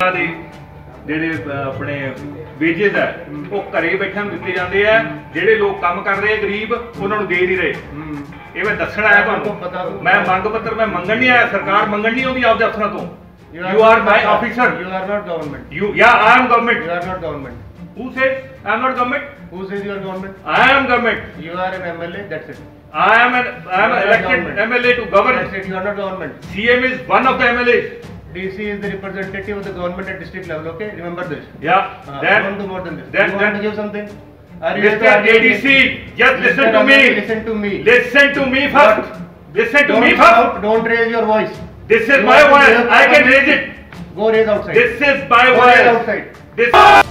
ਦੇ ਜਿਹੜੇ ਆਪਣੇ ਵੇजेस ਹੈ ਉਹ ਘਰੇ ਬੈਠਿਆਂ ਨੂੰ ਦਿੱਤੇ ਜਾਂਦੇ ਆ, ਜਿਹੜੇ ਲੋਕ ਕੰਮ ਕਰ ਰਹੇ ਗਰੀਬ ਉਹਨਾਂ ਨੂੰ ਦੇ ਨਹੀਂ ਰਹੇ। ਇਹ ਮੈਂ ਦੱਸਣਾ ਹੈ ਤੁਹਾਨੂੰ। ਮੈਂ ਮੰਗ ਪੱਤਰ ਮੈਂ ਮੰਗਣ ਨਹੀਂ ਆਇਆ, ਸਰਕਾਰ ਮੰਗਣ ਨਹੀਂ ਆਉਂਦੀ ਆਪਦੇ ਅਫਸਰਾਂ ਤੋਂ। You are my officer. You are not government. Yeah, I am government. You are not government. Who says I am not government? Who says you are government? I am government. You are an MLA. That's it. I am elected MLA to govern. That's it. You are not government. CM is one of the MLAs. DC is the representative of the government at district level. Okay, remember this. Yeah. Then want to more than this. You want to give something? Mr. ADC, just listen to me. Listen to me. Listen to me first. Listen to me first. Don't raise your voice. This is my voice. I can raise it. Go raise outside. This is my voice. voice. Go raise outside. This.